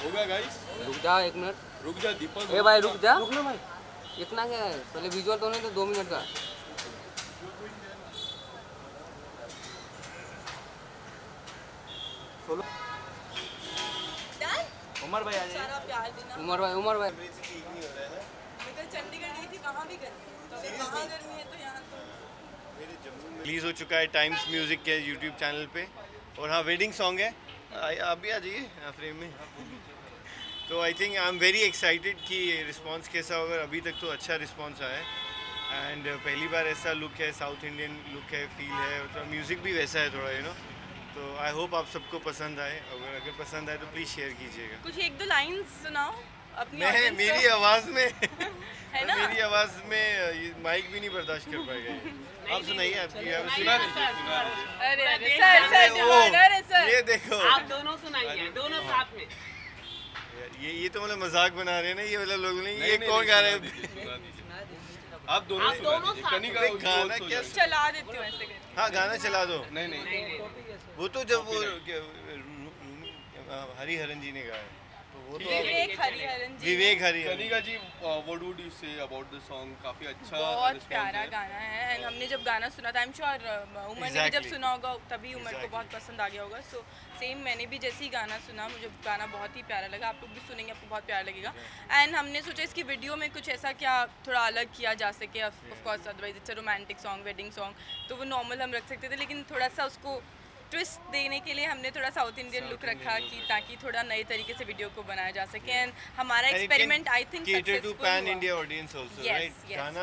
हो गया गाइस, रुक जा 1 मिनट, रुक जा दीपक। ए भाई रुक जा, रुकना भाई, इतना क्या है, पहले विजुअल तो नहीं तो 2 मिनट का। उमर भाई आ जाइए। उमर भाई चंडीगढ़ गई थी, वहाँ भी गर्मी, वहाँ गर्मी है तो यहाँ तो। रिलीज़ हो चुका है टाइम्स म्यूज़िक के यूट्यूब चैनल पे, और हाँ वेडिंग सॉन्ग है, आप भी आ जाइए फ्रेम में। तो I think I am very excited कि रिस्पांस कैसा होगा। अभी तक तो अच्छा रिस्पांस आया है, एंड पहली बार ऐसा लुक है, साउथ इंडियन लुक है, फील है, और म्यूज़िक भी वैसा है थोड़ा, यू नो। तो आई होप आप सबको पसंद आए, अगर पसंद आए तो प्लीज़ शेयर कीजिएगा। कुछ 1-2 लाइन्स सुनाओ अपनी। मैं मेरी आवाज़ में है ना? मेरी आवाज़ में माइक भी नहीं बर्दाश्त कर पाएगा। आप सुनाइए, आपकी सुना दीजिए। अरे सर ये देखो, आप दोनों सुनाइए, दोनों साथ में। ये तो मतलब मजाक बना रहे हैं ना, ये मतलब लोग नहीं, ये कौन गा रहे हैं? आप दोनों कनिका गाना क्या चला देती हूँ ऐसे करके। हाँ गाना चला दो। नहीं वो तो जब वो हरिहरन जी ने गाया, तो वो तो Vivek Hariharan ji. Vivek Hariharan. Kanika ji, what would you say about the song? काफी अच्छा बहुत response प्यारा है। गाना है, एंड हमने जब गाना सुना था, आई एम श्योर उमर ने भी जब सुना होगा तभी उमर को बहुत पसंद आ गया होगा। सो सेम मैंने भी जैसे ही गाना सुना, मुझे गाना बहुत ही प्यारा लगा। आप लोग भी सुनेंगे, आपको बहुत प्यारा लगेगा। एंड हमने सोचा इसकी वीडियो में कुछ ऐसा क्या थोड़ा अलग किया जा सके। Of course otherwise it's a romantic song, wedding song, तो वो नॉर्मल हम रख सकते थे, लेकिन थोड़ा सा उसको ट्विस्ट देने के लिए हमने थोड़ा साउथ इंडियन लुक रखा कि ताकि थोड़ा नए तरीके से वीडियो को बनाया जा सके। एंड हमारा experiment I think cater to pan India audience also, right? yes. गाना